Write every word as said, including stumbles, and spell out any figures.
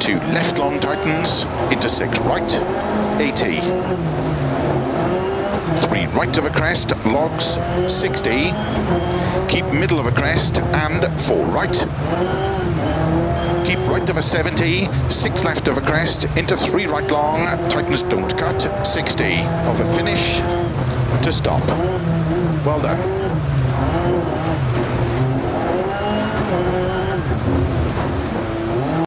two left long tightens, into six right, eighty. Three right of a crest, logs, sixty. Keep middle of a crest, and four right. Keep right of a seventy, six left of a crest, into three right long, tightens don't cut, sixty. Of a finish, to stop. Well done.